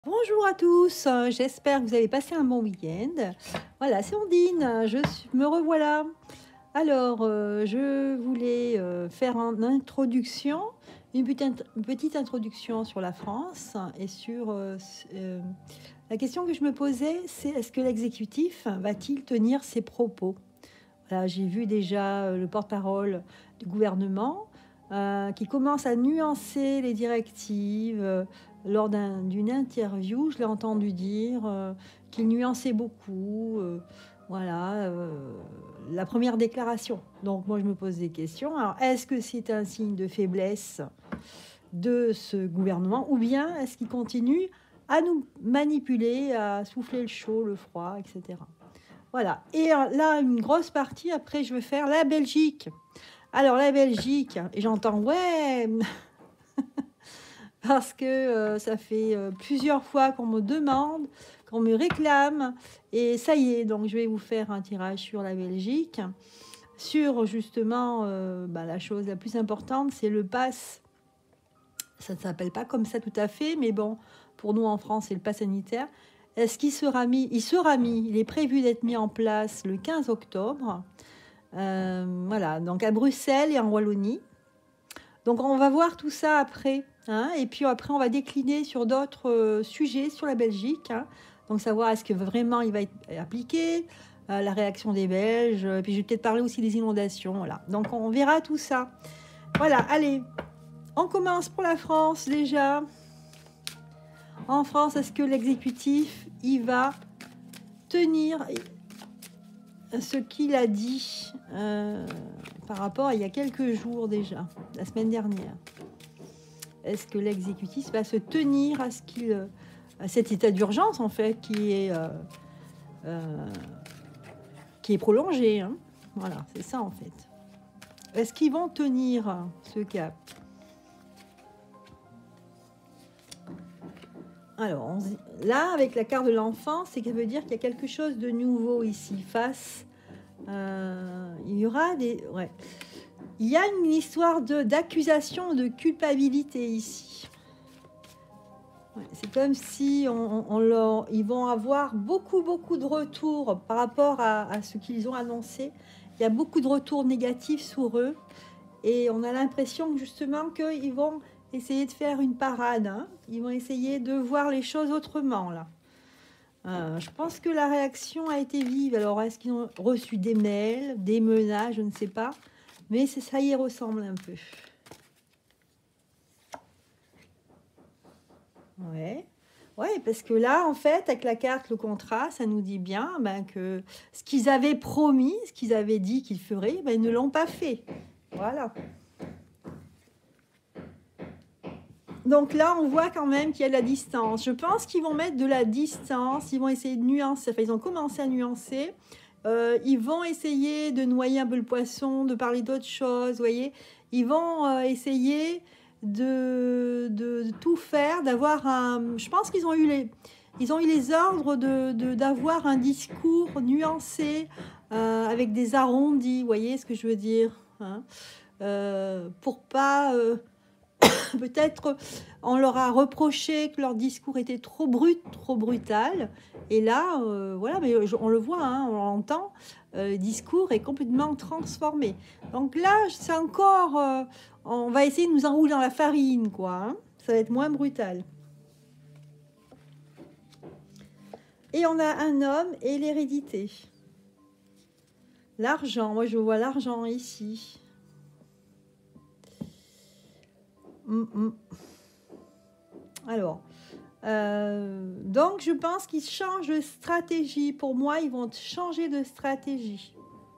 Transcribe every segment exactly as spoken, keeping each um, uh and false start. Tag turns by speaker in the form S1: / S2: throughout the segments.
S1: Bonjour à tous, euh, j'espère que vous avez passé un bon week-end. Voilà, c'est Ondine, je suis- me revoilà. Alors, euh, je voulais euh, faire une introduction, une petite, une petite introduction sur la France et sur euh, s- euh, la question que je me posais, c'est est-ce que l'exécutif va-t-il tenir ses propos? Voilà, j'ai vu déjà euh, le porte-parole du gouvernement euh, qui commence à nuancer les directives. euh, lors d'un- d'une interview, je l'ai entendu dire euh, qu'il nuançait beaucoup. euh, voilà, euh, la première déclaration. Donc moi, je me pose des questions. Alors, est-ce que c'est un signe de faiblesse de ce gouvernement ou bien est-ce qu'il continue à nous manipuler, à souffler le chaud, le froid, et cetera. Voilà. Et euh, là, une grosse partie, après, je vais faire la Belgique. Alors, la Belgique, et j'entends, ouais, parce que euh, ça fait euh, plusieurs fois qu'on me demande, qu'on me réclame, et ça y est, donc je vais vous faire un tirage sur la Belgique, sur justement euh, bah, la chose la plus importante, c'est le pass. Ça ne s'appelle pas comme ça tout à fait, mais bon, pour nous en France, c'est le pass sanitaire. Est-ce qu'il sera mis? Il sera mis, il est prévu d'être mis en place le quinze octobre. Euh, voilà, donc à Bruxelles et en Wallonie. Donc on va voir tout ça après. Hein, et puis après, on va décliner sur d'autres euh, sujets sur la Belgique. Hein, donc savoir est-ce que vraiment il va être appliqué, euh, la réaction des Belges. Et puis je vais peut-être parler aussi des inondations. Voilà. Donc on verra tout ça. Voilà, allez, on commence pour la France déjà. En France, est-ce que l'exécutif, il va tenir ce qu'il a dit euh, par rapport à il y a quelques jours déjà, la semaine dernière? Est-ce que l'exécutif va se tenir à ce qu'il, à cet état d'urgence en fait qui est euh, euh, qui est prolongé, hein? Voilà, c'est ça en fait. Est-ce qu'ils vont tenir ce cap? Alors on, là, avec la carte de l'enfant, c'est ça veut dire qu'il y a quelque chose de nouveau ici face. Euh, il y aura des, ouais. Il y a une histoire de d'accusation de culpabilité ici. Ouais, c'est comme si on, on leur, ils vont avoir beaucoup, beaucoup de retours par rapport à, à ce qu'ils ont annoncé. Il y a beaucoup de retours négatifs sur eux. Et on a l'impression justement qu'ils vont essayer de faire une parade. Hein. Ils vont essayer de voir les choses autrement, là. Euh, je pense que la réaction a été vive. Alors, est-ce qu'ils ont reçu des mails, des menaces, je ne sais pas. Mais ça y ressemble un peu. Ouais. Ouais, parce que là, en fait, avec la carte, le contrat, ça nous dit bien ben, que ce qu'ils avaient promis, ce qu'ils avaient dit qu'ils feraient, ben, ils ne l'ont pas fait. Voilà. Donc là, on voit quand même qu'il y a de la distance. Je pense qu'ils vont mettre de la distance, ils vont essayer de nuancer, enfin, ils ont commencé à nuancer. Euh, ils vont essayer de noyer un peu le poisson, de parler d'autres choses, vous voyez. Ils vont euh, essayer de, de, de tout faire, d'avoir un... Je pense qu'ils ont eu les, ils ont eu les ordres de, de, d'avoir un discours nuancé, euh, avec des arrondis, vous voyez ce que je veux dire, hein, euh, pour pas... Euh, peut-être on leur a reproché que leur discours était trop brut, trop brutal. Et là, euh, voilà, mais on le voit, hein, on l'entend, euh, le discours est complètement transformé. Donc là, c'est encore, euh, on va essayer de nous enrouler dans la farine, quoi. Hein. Ça va être moins brutal. Et on a un homme et l'hérédité. L'argent, moi je vois l'argent ici. Mm -mm. Alors, Euh, donc, je pense qu'ils changent de stratégie. Pour moi, ils vont changer de stratégie.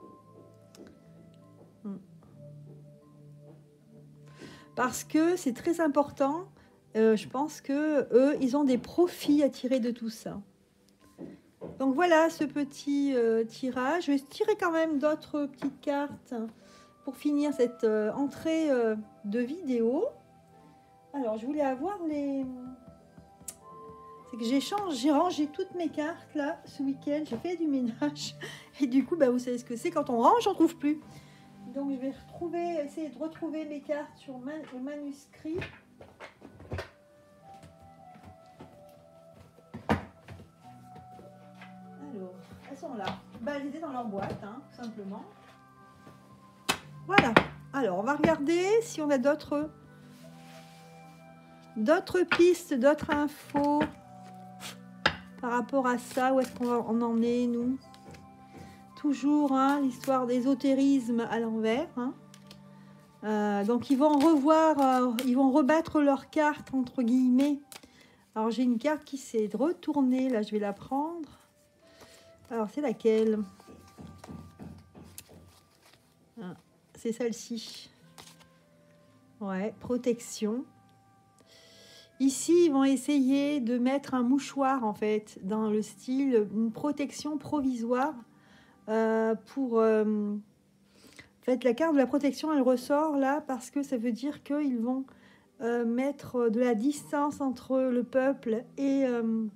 S1: Parce que c'est très important. Euh, je pense que eux, ils ont des profits à tirer de tout ça. Donc voilà ce petit euh, tirage. Je vais tirer quand même d'autres petites cartes pour finir cette euh, entrée euh, de vidéo. Alors, je voulais avoir les... C'est que j'ai changé, j'ai rangé toutes mes cartes là ce week-end, j'ai fait du ménage et du coup bah, vous savez ce que c'est, quand on range on trouve plus. Donc je vais retrouver, essayer de retrouver mes cartes sur man, le manuscrit. sont là. Ben, elles étaient dans leur boîte, hein, tout simplement. Voilà. Alors, on va regarder si on a d'autres d'autres pistes, d'autres infos par rapport à ça. Où est-ce qu'on en est, nous? Toujours hein, l'histoire d'ésotérisme à l'envers. Hein. Euh, donc, ils vont revoir, euh, ils vont rebattre leurs cartes, entre guillemets. Alors, j'ai une carte qui s'est retournée. Là, je vais la prendre. Alors, c'est laquelle? Ah, c'est celle-ci. Ouais, protection. Ici, ils vont essayer de mettre un mouchoir, en fait, dans le style, une protection provisoire euh, pour... Euh, en fait, la carte de la protection, elle ressort là parce que ça veut dire qu'ils vont euh, mettre de la distance entre le peuple et... Euh,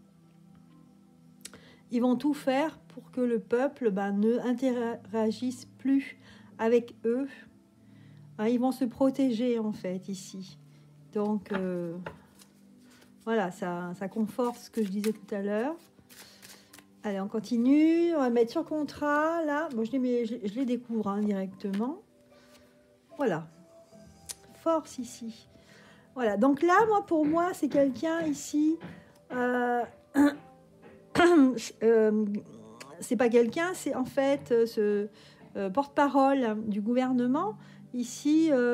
S1: ils vont tout faire pour que le peuple ben, ne interagisse plus avec eux. Hein, ils vont se protéger, en fait, ici. Donc, euh, voilà, ça, ça conforte ce que je disais tout à l'heure. Allez, on continue. On va mettre sur contrat, là. Bon, je les, mets, je, je les découvre hein, directement. Voilà. Force, ici. Voilà, donc là, moi, pour moi, c'est quelqu'un, ici... Euh, euh, c'est pas quelqu'un, c'est en fait euh, ce euh, porte-parole du gouvernement. Ici... Euh,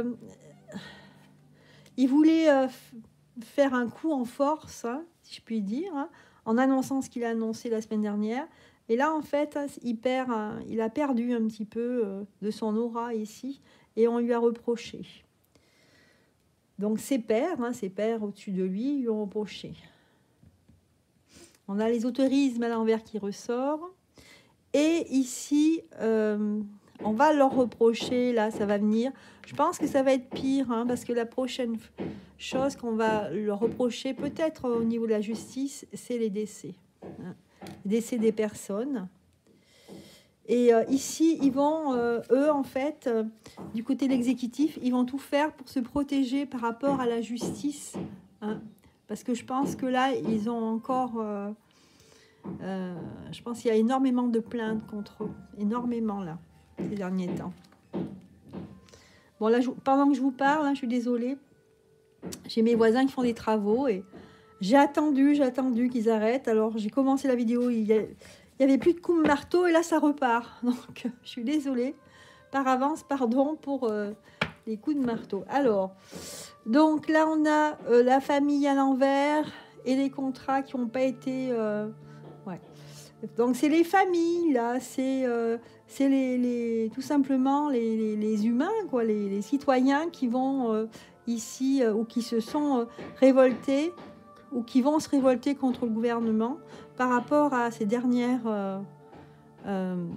S1: il voulait euh, faire un coup en force, hein, si je puis dire, hein, en annonçant ce qu'il a annoncé la semaine dernière. Et là, en fait, il, perd, hein, il a perdu un petit peu euh, de son aura ici, et on lui a reproché. Donc ses pairs, hein, ses pairs au-dessus de lui, lui ont reproché. On a l'ésotérisme à l'envers qui ressort. Et ici, euh, on va leur reprocher, là, ça va venir. Je pense que ça va être pire, hein, parce que la prochaine chose qu'on va leur reprocher, peut-être au niveau de la justice, c'est les décès. Hein, les décès des personnes. Et euh, ici, ils vont, euh, eux, en fait, euh, du côté de l'exécutif, ils vont tout faire pour se protéger par rapport à la justice. Hein, parce que je pense que là, ils ont encore... Euh, euh, je pense qu'il y a énormément de plaintes contre eux. Énormément, là, ces derniers temps. Bon, là, je, pendant que je vous parle, hein, je suis désolée. J'ai mes voisins qui font des travaux et j'ai attendu, j'ai attendu qu'ils arrêtent. Alors, j'ai commencé la vidéo, il y, a, il y avait plus de coups de marteau et là, ça repart. Donc, je suis désolée. Par avance, pardon pour euh, les coups de marteau. Alors, donc là, on a euh, la famille à l'envers et les contrats qui n'ont pas été... Euh, ouais. Donc, c'est les familles, là, c'est... Euh, c'est les, les, tout simplement les, les, les humains, quoi, les, les citoyens qui vont euh, ici euh, ou qui se sont euh, révoltés ou qui vont se révolter contre le gouvernement par rapport à ces dernières euh, euh,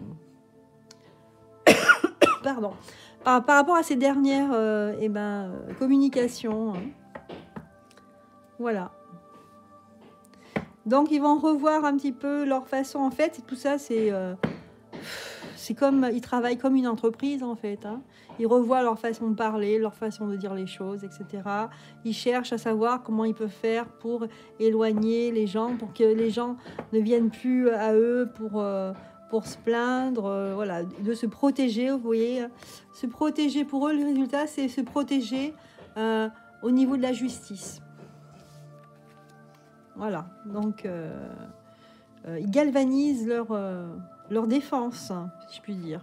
S1: pardon par, par rapport à ces dernières euh, eh ben, communications. Hein. Voilà. Donc ils vont revoir un petit peu leur façon. En fait, tout ça, c'est euh, c'est comme, ils travaillent comme une entreprise, en fait. Hein. Ils revoient leur façon de parler, leur façon de dire les choses, et cetera. Ils cherchent à savoir comment ils peuvent faire pour éloigner les gens, pour que les gens ne viennent plus à eux pour, euh, pour se plaindre, euh, voilà, de se protéger, vous voyez. Se protéger, pour eux, le résultat, c'est se protéger euh, au niveau de la justice. Voilà, donc euh, euh, ils galvanisent leur... Euh, leur défense, si je puis dire.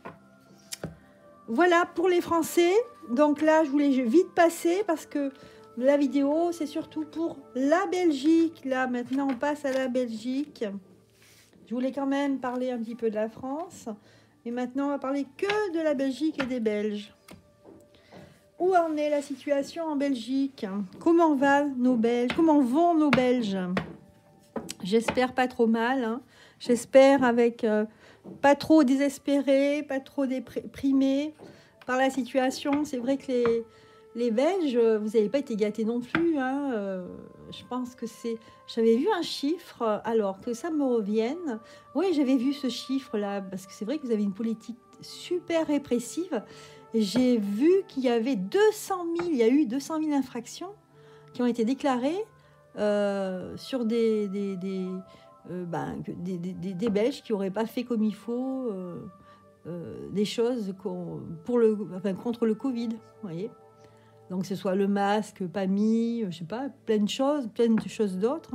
S1: Voilà pour les Français. Donc là, je voulais vite passer parce que la vidéo, c'est surtout pour la Belgique. Là, maintenant, on passe à la Belgique. Je voulais quand même parler un petit peu de la France. Et maintenant, on va parler que de la Belgique et des Belges. Où en est la situation en Belgique? Comment va nos Belges? Comment vont nos Belges? J'espère pas trop mal, hein. J'espère avec euh, pas trop désespéré, pas trop déprimé par la situation. C'est vrai que les, les Belges, vous n'avez pas été gâtés non plus. Hein. Euh, je pense que c'est... J'avais vu un chiffre, alors que ça me revienne. Oui, j'avais vu ce chiffre-là, parce que c'est vrai que vous avez une politique super répressive. J'ai vu qu'il y avait deux cent mille, il y a eu deux cent mille infractions qui ont été déclarées euh, sur des... des, des euh, ben, que des, des, des Belges qui n'auraient pas fait comme il faut euh, euh, des choses pour le, enfin, contre le Covid, vous voyez. Donc, que ce soit le masque, pas mis, je sais pas, plein de choses, plein de choses d'autres.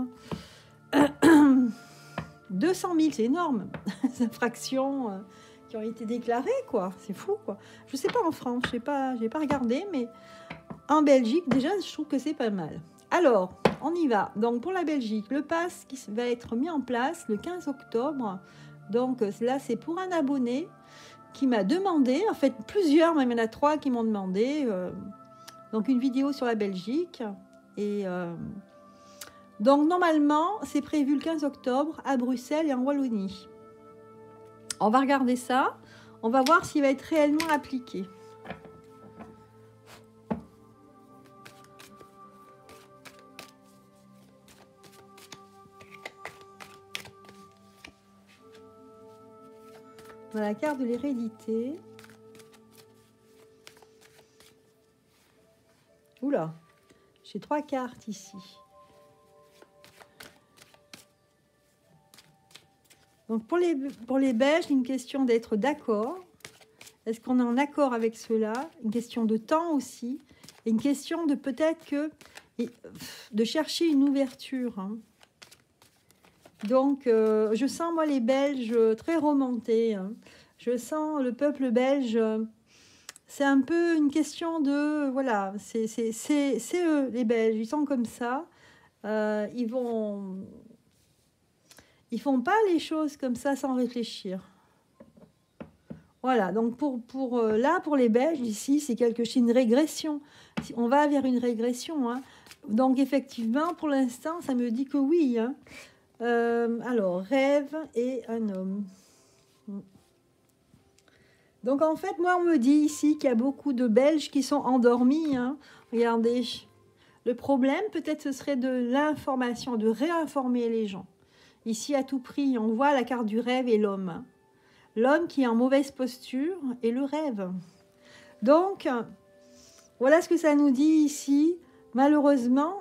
S1: deux cent mille, c'est énorme. Infractions euh, qui ont été déclarées, quoi. C'est fou, quoi. Je sais pas en France, je sais pas, j'ai pas regardé, mais en Belgique, déjà, je trouve que c'est pas mal. Alors, on y va. Donc, pour la Belgique, le pass qui va être mis en place le quinze octobre. Donc, là, c'est pour un abonné qui m'a demandé, en fait, plusieurs, même il y en a trois qui m'ont demandé... Euh, donc, une vidéo sur la Belgique. Et euh, donc, normalement, c'est prévu le quinze octobre à Bruxelles et en Wallonie. On va regarder ça. On va voir s'il va être réellement appliqué. Dans la carte de l'hérédité. Oula, j'ai trois cartes ici. Donc pour les, pour les Belges, une question d'être d'accord. Est-ce qu'on est en accord avec cela? Une question de temps aussi. Et une question de peut-être que de chercher une ouverture. Hein. Donc euh, je sens moi les Belges très remontés. Hein. Je sens le peuple belge... C'est un peu une question de... Voilà, c'est eux, les Belges, ils sont comme ça. Euh, ils vont... Ils font pas les choses comme ça sans réfléchir. Voilà, donc pour, pour, euh, là, pour les Belges, ici, c'est quelque chose, une régression. On va vers une régression. Hein. Donc, effectivement, pour l'instant, ça me dit que oui. Hein. Euh, alors, rêve et un homme. Donc, en fait, moi, on me dit ici qu'il y a beaucoup de Belges qui sont endormis. Hein. Regardez. Le problème, peut-être, ce serait de l'information, de réinformer les gens. Ici, à tout prix, on voit la carte du rêve et l'homme. L'homme qui est en mauvaise posture et le rêve. Donc, voilà ce que ça nous dit ici. Malheureusement,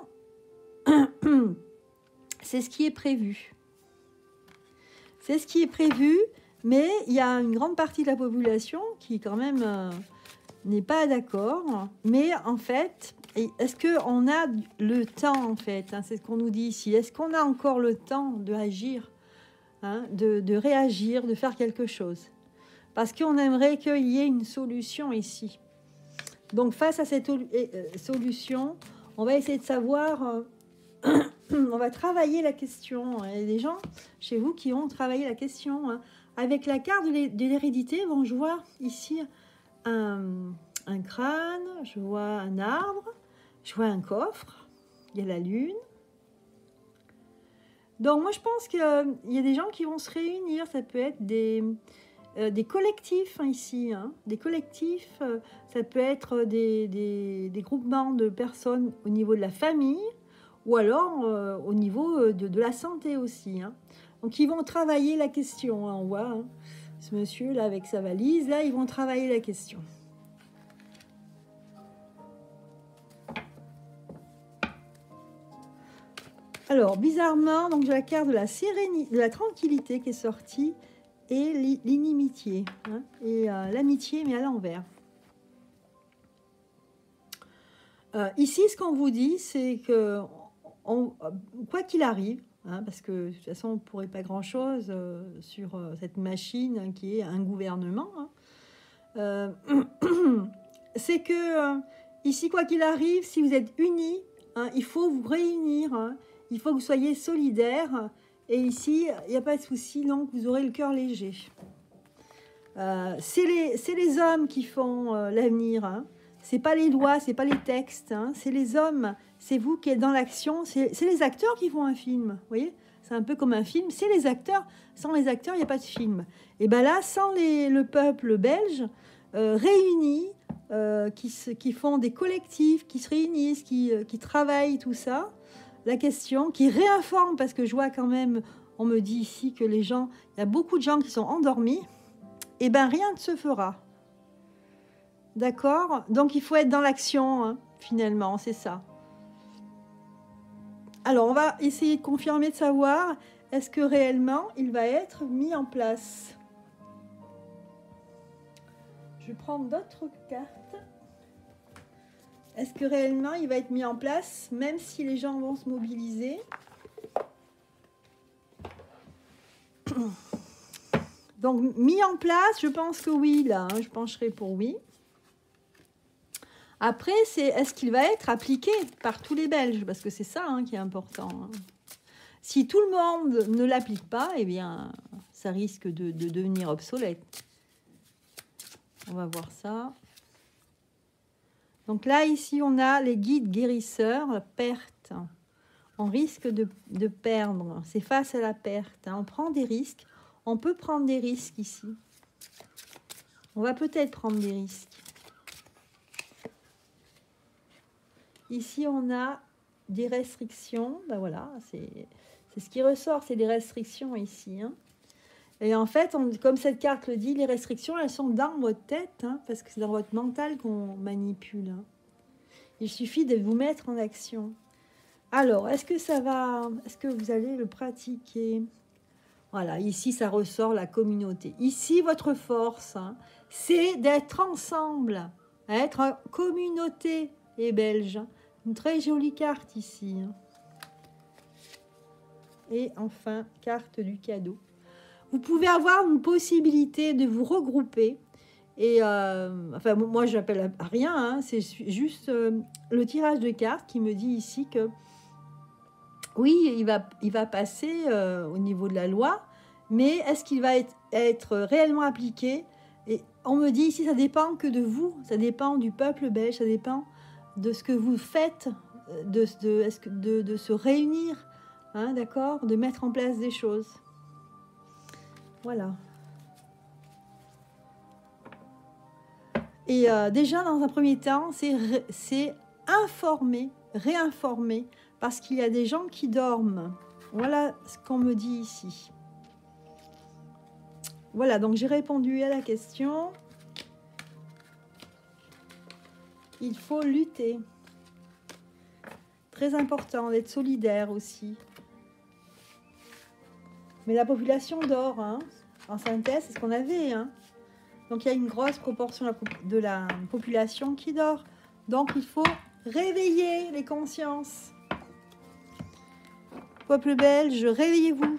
S1: c'est ce qui est prévu. C'est ce qui est prévu. Mais il y a une grande partie de la population qui, quand même, euh, n'est pas d'accord. Mais, en fait, est-ce qu'on a le temps, en fait, hein, c'est ce qu'on nous dit ici. Est-ce qu'on a encore le temps de agir, hein, de, de réagir, de faire quelque chose? Parce qu'on aimerait qu'il y ait une solution ici. Donc, face à cette euh, solution, on va essayer de savoir... Euh, on va travailler la question. Il y a des gens chez vous qui ont travaillé la question, hein. Avec la carte de l'hérédité, bon, je vois ici un, un crâne, je vois un arbre, je vois un coffre, il y a la lune. Donc moi je pense qu'il y a des gens qui vont se réunir, ça peut être des, euh, des collectifs hein, ici, hein, des collectifs, euh, ça peut être des, des, des groupements de personnes au niveau de la famille ou alors euh, au niveau de, de la santé aussi, hein. Donc, ils vont travailler la question. Hein, on voit hein, ce monsieur là avec sa valise. Là, ils vont travailler la question. Alors, bizarrement, donc j'ai la carte de la sérénité, de la tranquillité qui est sortie et l'inimitié. Hein, et euh, l'amitié, mais à l'envers. Euh, ici, ce qu'on vous dit, c'est que on, quoi qu'il arrive, hein, parce que de toute façon, on ne pourrait pas grand-chose euh, sur euh, cette machine hein, qui est un gouvernement, hein, euh, c'est que euh, ici, quoi qu'il arrive, si vous êtes unis, hein, il faut vous réunir, hein, il faut que vous soyez solidaires, et ici, il n'y a pas de souci, donc vous aurez le cœur léger. Euh, c'est les, c'est les hommes qui font euh, l'avenir, hein. C'est pas les lois, c'est pas les textes, hein. C'est les hommes, c'est vous qui êtes dans l'action, c'est les acteurs qui font un film, vous voyez, c'est un peu comme un film, c'est les acteurs, sans les acteurs, il n'y a pas de film. Et bien là, sans les, le peuple belge, euh, réunis, euh, qui, se, qui font des collectifs, qui se réunissent, qui, euh, qui travaillent, tout ça, la question, qui réinforment, parce que je vois quand même, on me dit ici que les gens, il y a beaucoup de gens qui sont endormis, et bien rien ne se fera. D'accord? Donc, il faut être dans l'action, hein, finalement, c'est ça. Alors, on va essayer de confirmer, de savoir est-ce que réellement il va être mis en place. Je vais prendre d'autres cartes. Est-ce que réellement il va être mis en place, même si les gens vont se mobiliser? Donc, mis en place, je pense que oui, là, hein, je pencherai pour oui. Après, c'est est-ce qu'il va être appliqué par tous les Belges? Parce que c'est ça hein, qui est important. Hein. Si tout le monde ne l'applique pas, eh bien, ça risque de, de devenir obsolète. On va voir ça. Donc là, ici, on a les guides guérisseurs, la perte. On risque de, de perdre. C'est face à la perte. Hein. On prend des risques. On peut prendre des risques ici. On va peut-être prendre des risques. Ici, on a des restrictions. Ben voilà, c'est ce qui ressort, c'est des restrictions ici. Hein. Et en fait, on, comme cette carte le dit, les restrictions, elles sont dans votre tête, hein, parce que c'est dans votre mental qu'on manipule. Hein. Il suffit de vous mettre en action. Alors, est-ce que ça va, est-ce que vous allez le pratiquer? Voilà, ici, ça ressort la communauté. Ici, votre force, hein, c'est d'être ensemble, être en communauté, les Belges. Une très jolie carte ici. Hein. Et enfin, carte du cadeau. Vous pouvez avoir une possibilité de vous regrouper. Et euh, enfin, moi, je n'appelle à rien. Hein, c'est juste euh, le tirage de cartes qui me dit ici que oui, il va, il va passer euh, au niveau de la loi, mais est-ce qu'il va être, être réellement appliqué? Et on me dit ici, ça dépend que de vous, ça dépend du peuple belge, ça dépend de ce que vous faites, de, de, est-ce que de, de se réunir, hein, d'accord, de mettre en place des choses. Voilà. Et euh, déjà, dans un premier temps, c'est informer, réinformer, parce qu'il y a des gens qui dorment. Voilà ce qu'on me dit ici. Voilà, donc j'ai répondu à la question. Il faut lutter. Très important d'être solidaire aussi. Mais la population dort, hein. En synthèse, c'est ce qu'on avait, hein. Donc il y a une grosse proportion de la population qui dort. Donc il faut réveiller les consciences. Peuple belge, réveillez-vous.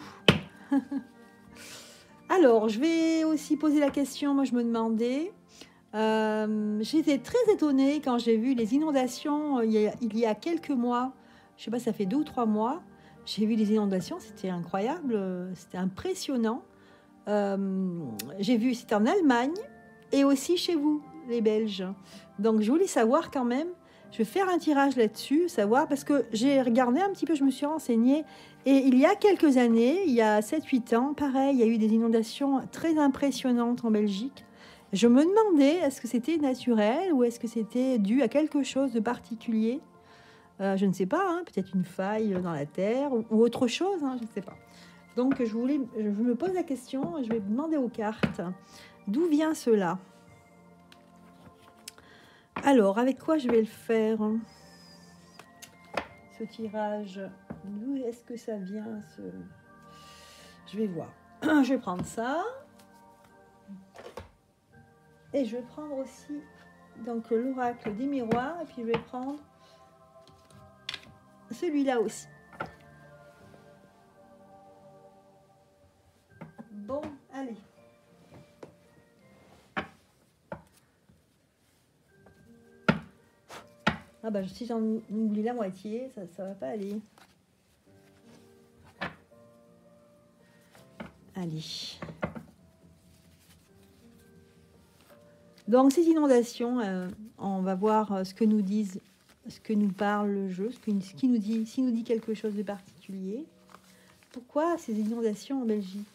S1: Alors, je vais aussi poser la question, moi je me demandais, euh, j'étais très étonnée quand j'ai vu les inondations il y, a, il y a quelques mois, je ne sais pas, ça fait deux ou trois mois, j'ai vu les inondations, c'était incroyable, c'était impressionnant. Euh, j'ai vu, c'était en Allemagne et aussi chez vous, les Belges. Donc je voulais savoir quand même, je vais faire un tirage là-dessus, savoir, parce que j'ai regardé un petit peu, je me suis renseignée, et il y a quelques années, il y a sept huit ans, pareil, il y a eu des inondations très impressionnantes en Belgique. Je me demandais, est-ce que c'était naturel ou est-ce que c'était dû à quelque chose de particulier? euh, Je ne sais pas, hein, peut-être une faille dans la terre ou, ou autre chose, hein, je ne sais pas. Donc je, voulais, je me pose la question, je vais demander aux cartes, d'où vient cela? Alors, avec quoi je vais le faire? Ce tirage, d'où est-ce que ça vient ce... Je vais voir. Je vais prendre ça. Et je vais prendre aussi donc l'oracle des miroirs. Et puis je vais prendre celui-là aussi. Bon, allez. Ah bah si j'en oublie la moitié, ça ça va pas aller. Allez. Donc ces inondations, euh, on va voir ce que nous disent, ce que nous parle le jeu, ce, que, ce qui nous dit, s'il nous dit quelque chose de particulier. Pourquoi ces inondations en Belgique?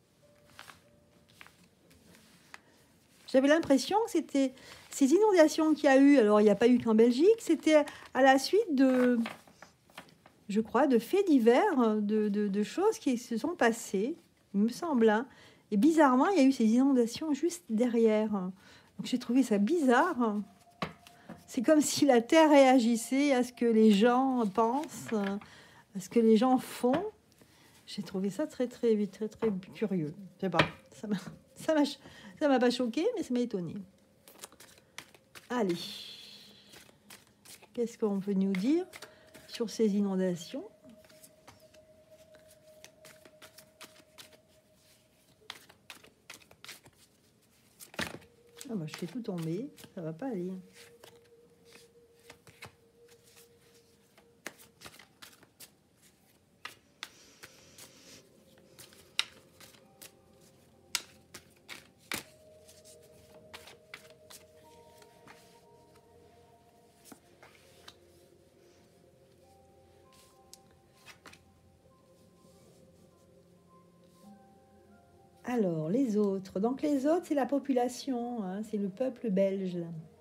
S1: J'avais l'impression que c'était ces inondations qu'il y a eu, alors il n'y a pas eu qu'en Belgique, c'était à la suite de, je crois, de faits divers, de, de, de choses qui se sont passées, il me semble. Hein. Et bizarrement, il y a eu ces inondations juste derrière. Donc j'ai trouvé ça bizarre. C'est comme si la Terre réagissait à ce que les gens pensent. ce que les gens font. J'ai trouvé ça très, très, très, très curieux. Je sais pas, ça m'a, ça m'a, ça m'a pas choqué, mais ça m'a étonné. Allez, qu'est-ce qu'on peut nous dire sur ces inondations? Ah bah, je fais tout tomber, ça va pas aller. Alors, les autres. Donc, les autres, c'est la population, hein, c'est le peuple belge.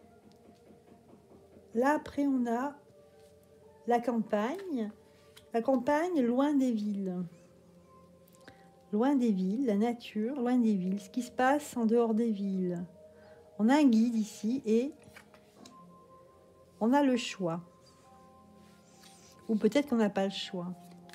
S1: Là, après, on a la campagne. La campagne, loin des villes. Loin des villes, la nature, loin des villes. Ce qui se passe en dehors des villes. On a un guide ici et on a le choix. Ou peut-être qu'on n'a pas le choix.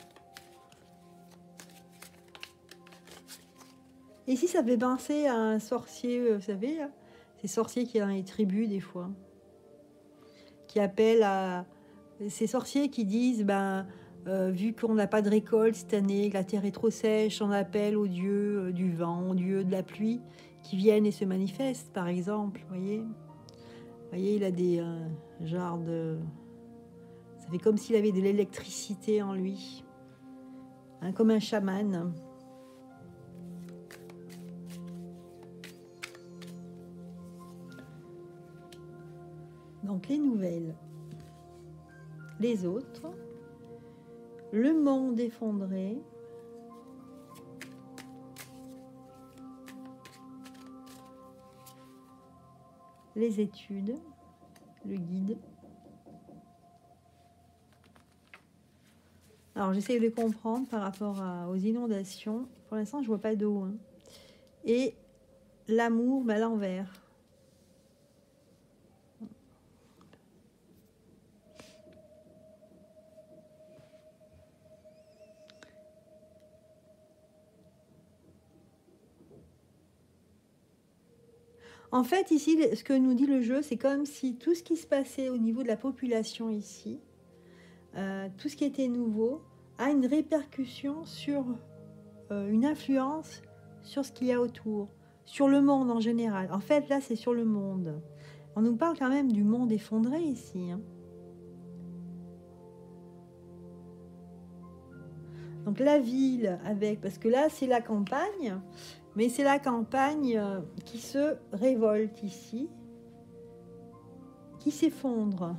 S1: Et ici, ça fait penser à un sorcier, vous savez, là, ces sorciers qui sont dans les tribus des fois, qui appellent à ces sorciers qui disent, ben, euh, vu qu'on n'a pas de récolte cette année, que la terre est trop sèche, on appelle aux dieux euh, du vent, aux dieux de la pluie, qui viennent et se manifestent, par exemple, vous voyez. Vous voyez, il a des euh, genres de... Ça fait comme s'il avait de l'électricité en lui, hein, comme un chaman. Donc les nouvelles, les autres, le monde effondré, les études, le guide. Alors j'essaie de comprendre par rapport à, aux inondations. Pour l'instant je vois pas d'eau. Hein. Et l'amour, mais à l'envers. En fait, ici, ce que nous dit le jeu, c'est comme si tout ce qui se passait au niveau de la population ici, euh, tout ce qui était nouveau, a une répercussion sur euh, une influence sur ce qu'il y a autour, sur le monde en général. En fait, là, c'est sur le monde. On nous parle quand même du monde effondré ici. Hein. Donc la ville avec, parce que là, c'est la campagne. Mais c'est la campagne qui se révolte ici, qui s'effondre.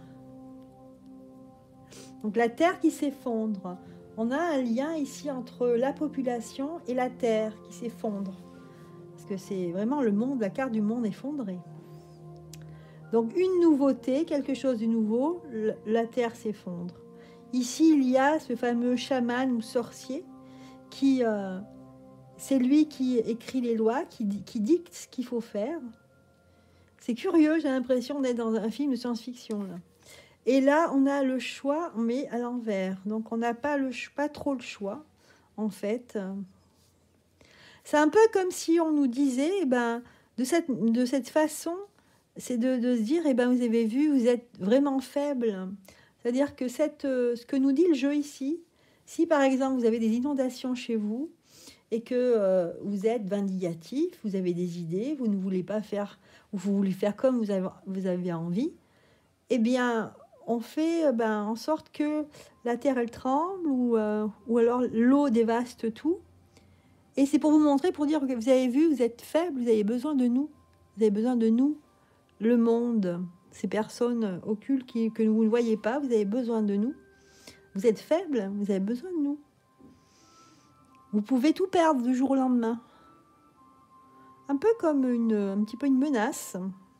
S1: Donc la terre qui s'effondre. On a un lien ici entre la population et la terre qui s'effondre. Parce que c'est vraiment le monde, la carte du monde effondré. Donc une nouveauté, quelque chose de nouveau, la terre s'effondre. Ici, il y a ce fameux chaman ou sorcier qui... Euh, c'est lui qui écrit les lois, qui, qui dicte ce qu'il faut faire. C'est curieux, j'ai l'impression d'être dans un film de science-fiction. Là. Et là, on a le choix, mais à l'envers. Donc, on n'a pas, le, pas trop le choix, en fait. C'est un peu comme si on nous disait, eh ben, de, cette, de cette façon, c'est de, de se dire, eh ben, vous avez vu, vous êtes vraiment faible. C'est-à-dire que cette, ce que nous dit le jeu ici, si par exemple, vous avez des inondations chez vous, et que euh, vous êtes vindicatif, vous avez des idées, vous ne voulez pas faire, ou vous voulez faire comme vous avez, vous avez envie, eh bien, on fait ben, en sorte que la terre, elle tremble, ou, euh, ou alors l'eau dévaste tout. Et c'est pour vous montrer, pour dire que vous avez vu, vous êtes faible, vous avez besoin de nous. Vous avez besoin de nous, le monde, ces personnes occultes qui, que vous ne voyez pas, vous avez besoin de nous. Vous êtes faible, vous avez besoin de nous. Vous pouvez tout perdre du jour au lendemain. Un peu comme une, un petit peu une menace.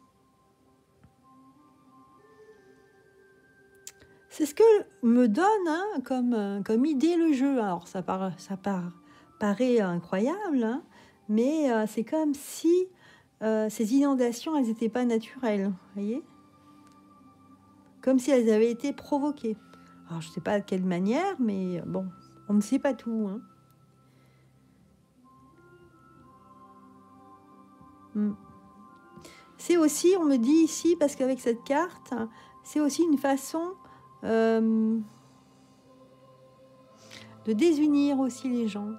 S1: C'est ce que me donne hein, comme, comme idée le jeu. Alors ça, par, ça par, paraît incroyable, hein, mais euh, c'est comme si euh, ces inondations, elles n'étaient pas naturelles. Vous voyez ? Comme si elles avaient été provoquées. Alors, je ne sais pas de quelle manière, mais bon, on ne sait pas tout. Hein. Hmm. C'est aussi, on me dit ici, parce qu'avec cette carte, c'est aussi une façon euh, de désunir aussi les gens.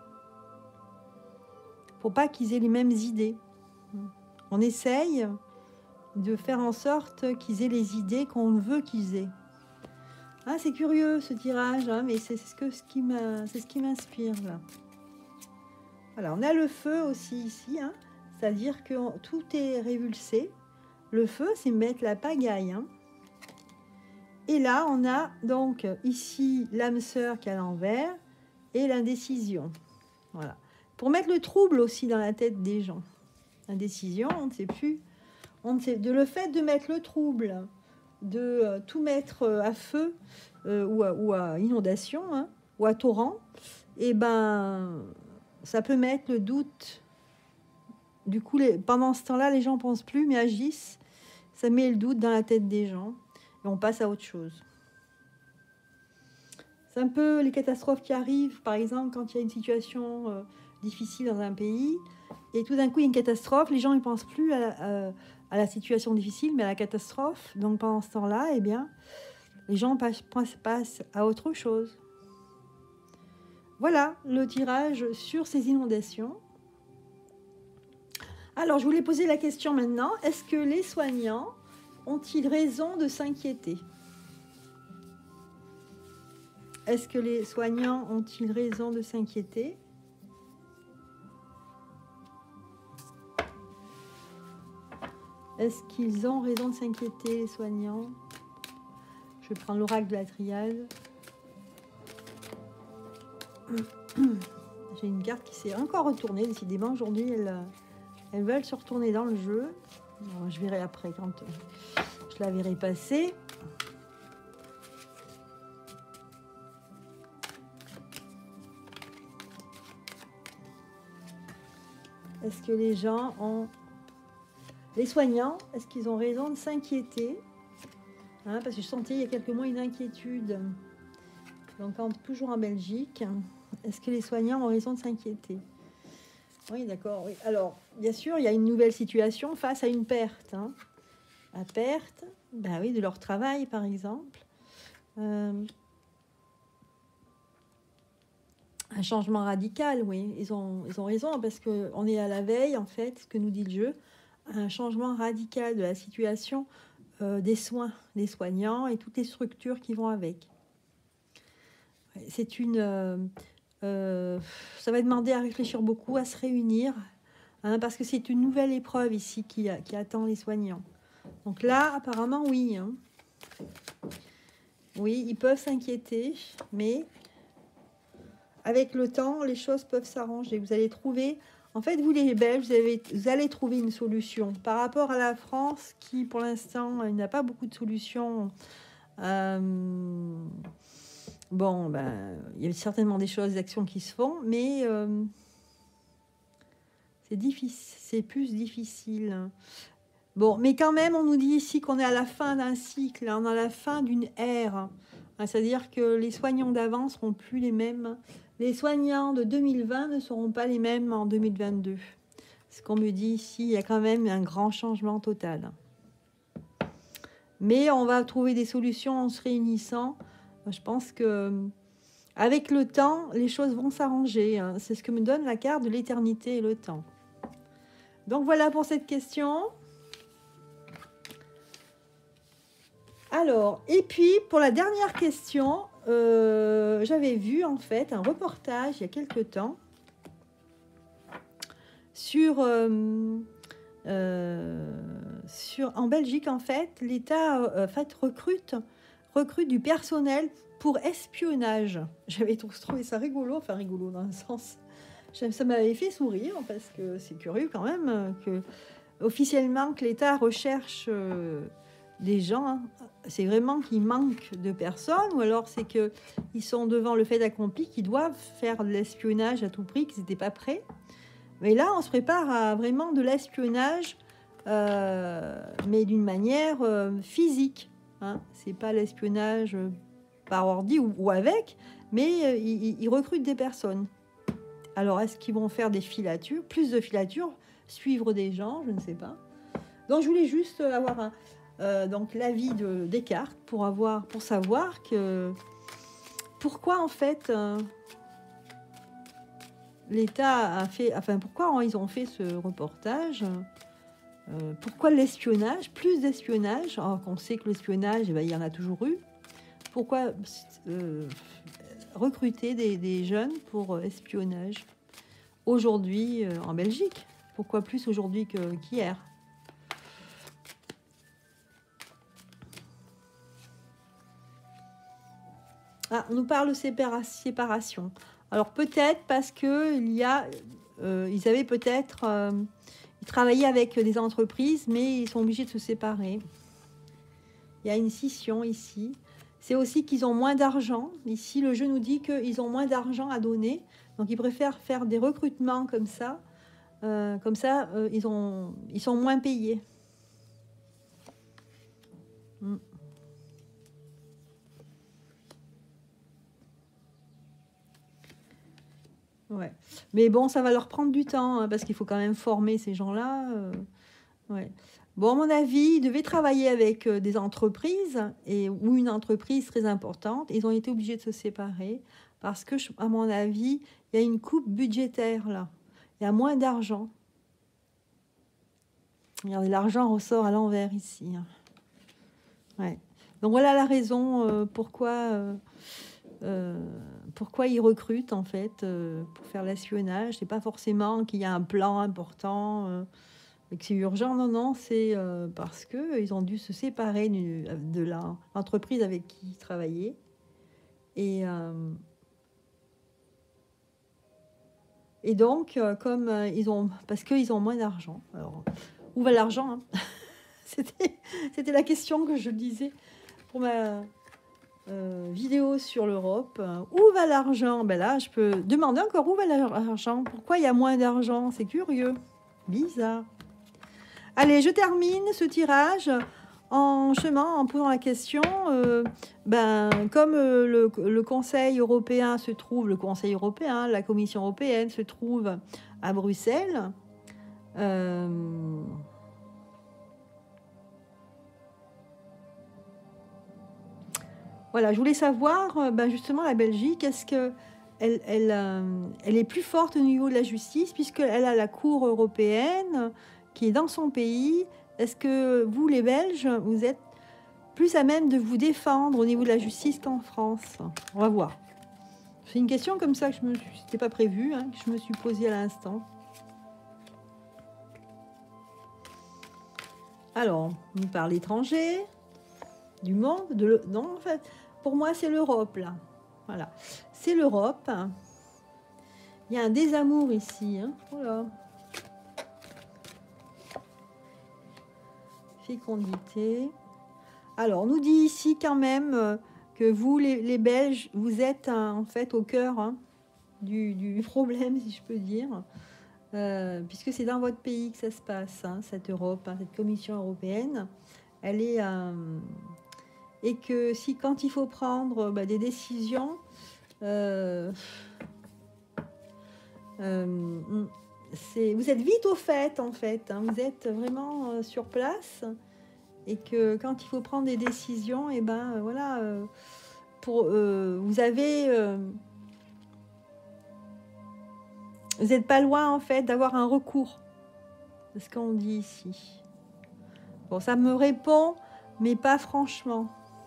S1: Pour pas qu'ils aient les mêmes idées. On essaye de faire en sorte qu'ils aient les idées qu'on veut qu'ils aient. Ah, c'est curieux ce tirage, hein, mais c'est ce, que, ce qui m'a, c'est ce qui m'inspire là. Voilà, on a le feu aussi ici, hein, c'est-à-dire que tout est révulsé. Le feu, c'est mettre la pagaille. Hein. Et là, on a donc ici l'âme sœur qui est à l'envers et l'indécision. Voilà. Pour mettre le trouble aussi dans la tête des gens. L'indécision, on ne sait plus. On ne sait, de le fait de mettre le trouble, de euh, tout mettre euh, à feu euh, ou, à, ou à inondation, hein, ou à torrent, et ben, ça peut mettre le doute. Du coup, les, pendant ce temps-là, les gens ne pensent plus, mais agissent. Ça met le doute dans la tête des gens, et on passe à autre chose. C'est un peu les catastrophes qui arrivent, par exemple, quand il y a une situation euh, difficile dans un pays, et tout d'un coup, il y a une catastrophe, les gens ne pensent plus à la, à, à la situation difficile, mais à la catastrophe. Donc, pendant ce temps-là, eh bien, les gens passent, passent à autre chose. Voilà le tirage sur ces inondations. Alors, je voulais poser la question maintenant, est-ce que les soignants ont-ils raison de s'inquiéter ? Est-ce que les soignants ont-ils raison de s'inquiéter ? Est-ce qu'ils ont raison de s'inquiéter, les soignants ? Je vais prendre l'oracle de la triade. J'ai une carte qui s'est encore retournée, décidément. Aujourd'hui, elles, elles veulent se retourner dans le jeu. Bon, je verrai après, quand je la verrai passer. Est-ce que les gens ont... Les soignants, est-ce qu'ils ont raison de s'inquiéter, hein, parce que je sentais il y a quelques mois une inquiétude. Donc, toujours en Belgique, est-ce que les soignants ont raison de s'inquiéter? Oui, d'accord. Oui. Alors, bien sûr, il y a une nouvelle situation face à une perte. Hein. La perte, ben oui, de leur travail, par exemple. Euh, un changement radical, oui. Ils ont, ils ont raison, parce qu'on est à la veille, en fait, ce que nous dit le jeu, un changement radical de la situation euh, des soins, des soignants et toutes les structures qui vont avec. C'est une... Euh, euh, ça va demander à réfléchir beaucoup, à se réunir, hein, parce que c'est une nouvelle épreuve ici qui, qui attend les soignants. Donc là, apparemment, oui. Hein. Oui, ils peuvent s'inquiéter, mais avec le temps, les choses peuvent s'arranger. Vous allez trouver... En fait, vous les Belges, vous, avez, vous allez trouver une solution. Par rapport à la France, qui pour l'instant, il n'a pas beaucoup de solutions. Euh, bon, ben, il y a certainement des choses, des actions qui se font, mais euh, c'est difficile, c'est plus difficile. Bon, mais quand même, on nous dit ici qu'on est à la fin d'un cycle, on est à la fin d'une ère. C'est-à-dire que les soignants d'avant ne seront plus les mêmes. Les soignants de deux mille vingt ne seront pas les mêmes en deux mille vingt-deux. Ce qu'on me dit ici, il y a quand même un grand changement total. Mais on va trouver des solutions en se réunissant. Je pense que avec le temps, les choses vont s'arranger. C'est ce que me donne la carte de l'éternité et le temps. Donc voilà pour cette question. Alors, et puis pour la dernière question, euh, j'avais vu en fait un reportage il y a quelque temps sur, euh, euh, sur en Belgique en fait, l'État euh, en fait, recrute, recrute du personnel pour espionnage. J'avais trouvé ça rigolo, enfin rigolo dans un sens. Ça m'avait fait sourire parce que c'est curieux quand même que officiellement que l'État recherche euh, des gens. Hein. C'est vraiment qu'il manque de personnes, ou alors c'est qu'ils sont devant le fait accompli, qu'ils doivent faire de l'espionnage à tout prix, qu'ils n'étaient pas prêts. Mais là, on se prépare à vraiment de l'espionnage, euh, mais d'une manière euh, physique. Hein. C'est pas l'espionnage par ordi ou, ou avec, mais euh, ils, ils recrutent des personnes. Alors, est-ce qu'ils vont faire des filatures, plus de filatures, suivre des gens, je ne sais pas. Donc, je voulais juste avoir un, euh, donc l'avis de Descartes pour avoir, pour savoir que pourquoi en fait euh, l'État a fait, enfin pourquoi ils ont fait ce reportage. Euh, pourquoi l'espionnage, plus d'espionnage, alors qu'on sait que l'espionnage, eh ben, il y en a toujours eu. Pourquoi euh, recruter des, des jeunes pour espionnage aujourd'hui euh, en Belgique? Pourquoi plus aujourd'hui que, qu'hier? Ah, on nous parle de sépara- séparation. Alors peut-être parce que il y a, euh, ils avaient peut-être, euh, ils travaillaient avec des entreprises, mais ils sont obligés de se séparer. Il y a une scission ici. C'est aussi qu'ils ont moins d'argent. Ici, le jeu nous dit qu'ils ont moins d'argent à donner. Donc, ils préfèrent faire des recrutements comme ça. Euh, comme ça, euh, ils, ont, ils sont moins payés. Mm. Ouais. Mais bon, ça va leur prendre du temps, hein, parce qu'il faut quand même former ces gens-là. Euh, ouais. Bon, à mon avis, ils devaient travailler avec euh, des entreprises et, ou une entreprise très importante. Ils ont été obligés de se séparer parce que, à mon avis, il y a une coupe budgétaire là. Il y a moins d'argent. Regardez, l'argent ressort à l'envers ici. Ouais. Donc voilà la raison euh, pourquoi, euh, euh, pourquoi ils recrutent en fait euh, pour faire l'espionnage. C'est pas forcément qu'il y a un plan important. Euh, et que c'est urgent, non, non, c'est euh, parce qu'ils ont dû se séparer du, de la, l'entreprise avec qui ils travaillaient. Et, euh, et donc, euh, comme euh, ils ont, parce qu'ils ont moins d'argent. Alors, où va l'argent, hein? c'était, c'était la question que je disais pour ma euh, vidéo sur l'Europe. Où va l'argent? Ben là, je peux demander encore où va l'argent. Pourquoi il y a moins d'argent? C'est curieux, bizarre. Allez, je termine ce tirage en chemin, en posant la question. Euh, ben, comme euh, le, le Conseil européen se trouve, le Conseil européen, la Commission européenne se trouve à Bruxelles. Euh, voilà, je voulais savoir, ben justement, la Belgique, est-ce que elle, elle, euh, elle est plus forte au niveau de la justice, puisqu'elle a la Cour européenne qui est dans son pays. Est-ce que vous, les Belges, vous êtes plus à même de vous défendre au niveau de la justice qu'en France? On va voir. C'est une question comme ça que je me suis, c'était pas prévu, hein, que je me suis posée à l'instant. Alors, on parle l'étranger, du monde, de le... non, en fait, pour moi, c'est l'Europe, là. Voilà, c'est l'Europe. Il y a un désamour ici. Hein. Voilà. Fécondité. Alors, on nous dit ici quand même euh, que vous, les, les Belges, vous êtes hein, en fait au cœur hein, du, du problème, si je peux dire, euh, puisque c'est dans votre pays que ça se passe, hein, cette Europe, hein, cette Commission européenne. Elle est... Euh, et que si quand il faut prendre bah, des décisions... Euh, euh, c'est, vous êtes vite au fait, en fait. Hein, vous êtes vraiment euh, sur place. Et que quand il faut prendre des décisions, et ben euh, voilà, euh, pour, euh, vous avez, euh, vous n'êtes pas loin en fait d'avoir un recours. C'est ce qu'on dit ici. Bon, ça me répond, mais pas franchement.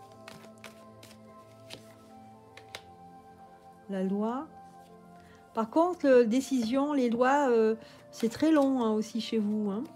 S1: La loi. Par contre, les décisions, les lois, euh, c'est très long hein, aussi chez vous. Hein.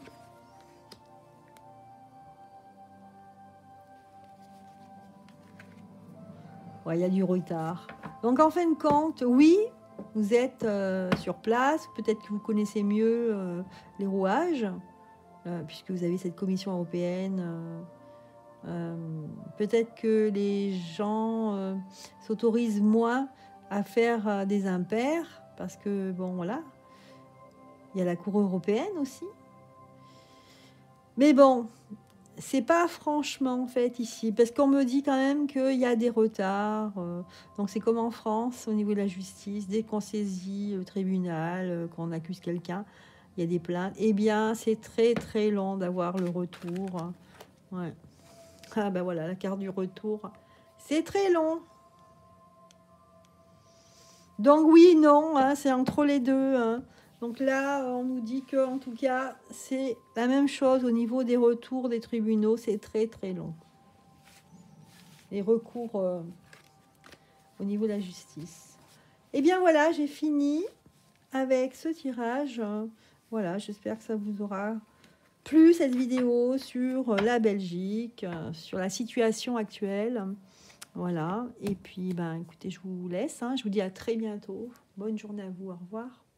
S1: Ouais, il y a du retard. Donc, en fin de compte, oui, vous êtes euh, sur place. Peut-être que vous connaissez mieux euh, les rouages, euh, puisque vous avez cette commission européenne. Euh, euh, peut-être que les gens euh, s'autorisent moins à faire euh, des impairs, parce que, bon, voilà, il y a la Cour européenne aussi. Mais bon, c'est pas franchement fait ici, parce qu'on me dit quand même qu'il y a des retards. euh, donc c'est comme en France au niveau de la justice, dès qu'on saisit le tribunal, euh, qu'on accuse quelqu'un, il y a des plaintes. Eh bien, c'est très très long d'avoir le retour. Ouais. Ah ben voilà, la carte du retour. C'est très long. Donc oui, non, hein, c'est entre les deux. Hein. Donc là, on nous dit que, en tout cas, c'est la même chose au niveau des retours des tribunaux. C'est très très long. Les recours euh, au niveau de la justice. Eh bien voilà, j'ai fini avec ce tirage. Voilà, j'espère que ça vous aura plu cette vidéo sur la Belgique, sur la situation actuelle. Voilà, et puis ben écoutez, je vous laisse, hein. Je vous dis à très bientôt. Bonne journée à vous, au revoir.